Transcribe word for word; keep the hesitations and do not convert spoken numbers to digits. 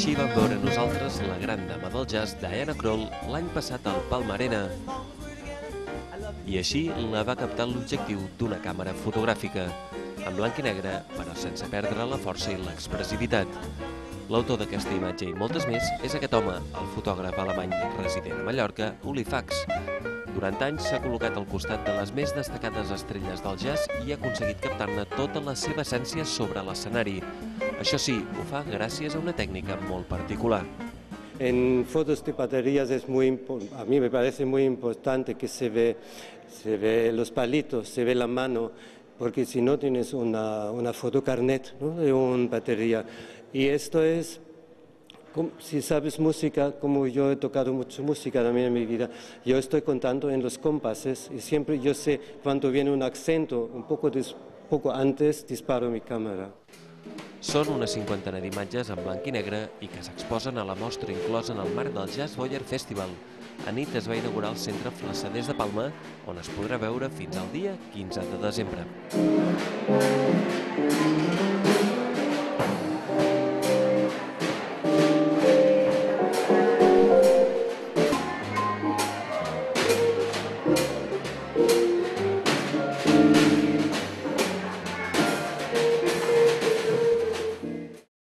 Així vam veure nosaltres la gran dama del jazz Diana Krall l'any passat al Palma Arena. I així la va captar l'objectiu d'una càmera fotogràfica, en blanc i negre, però sense perdre la força i l'expressivitat. L'autor d'aquesta imatge i moltes més és aquest home, el fotògraf alemany resident a Mallorca, Uli Fax. Durant anys s'ha col·locat al costat de les més destacades estrelles del jazz i ha aconseguit captar-ne tota la seva essència sobre l'escenari. Això sí, ho fa gràcies a una tècnica molt particular. En fotos de baterías es muy, a mí me parece muy importante que se ve, se ve los palitos, se ve la mano, porque si no tienes una, una foto carnet, ¿no?, de una batería. Y esto es, si sabes música, como yo he tocado mucho música también en mi vida, yo estoy contando en los compases y siempre yo sé cuando viene un acento, un poco, des, poco antes disparo mi cámara. Són una cinquantena d'imatges en blanc i negre i que s'exposen a la mostra inclosa en el marc del Jazz Boyer Festival. A nit es va inaugurar el Centre Flassaders de Palma, on es podrà veure fins al dia quinze de desembre.